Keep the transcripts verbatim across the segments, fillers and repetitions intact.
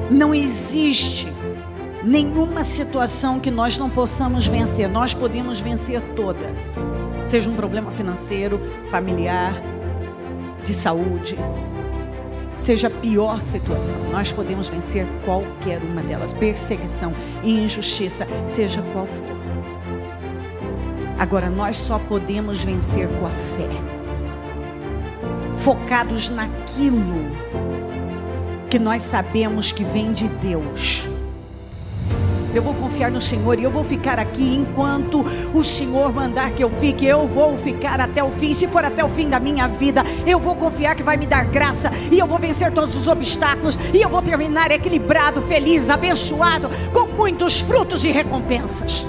Não existe nenhuma situação que nós não possamos vencer. Nós podemos vencer todas. Seja um problema financeiro, familiar, de saúde, seja a pior situação, nós podemos vencer qualquer uma delas. Perseguição e injustiça, seja qual for. Agora, nós só podemos vencer com a fé, focados naquilo que nós sabemos que vem de Deus. Eu vou confiar no Senhor e eu vou ficar aqui enquanto o Senhor mandar que eu fique. Eu vou ficar até o fim. Se for até o fim da minha vida, eu vou confiar que vai me dar graça e eu vou vencer todos os obstáculos e eu vou terminar equilibrado, feliz, abençoado, com muitos frutos e recompensas.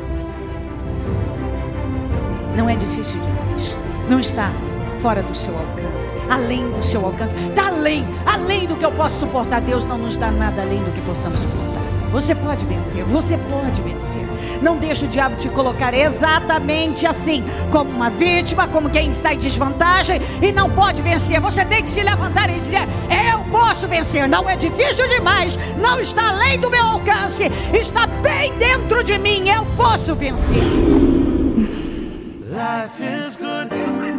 Não é difícil demais. Não está fora do seu alcance, além do seu alcance, está além, além do que eu posso suportar. Deus não nos dá nada além do que possamos suportar. Você pode vencer, você pode vencer. Não deixe o diabo te colocar exatamente assim, como uma vítima, como quem está em desvantagem e não pode vencer. Você tem que se levantar e dizer: eu posso vencer. Não é difícil demais, não está além do meu alcance, está bem dentro de mim. Eu posso vencer. Life is good.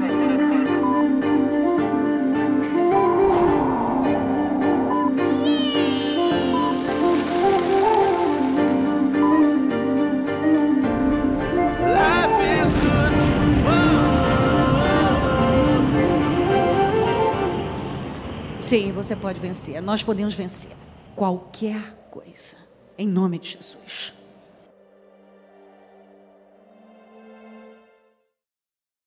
Sim, você pode vencer. Nós podemos vencer qualquer coisa, em nome de Jesus.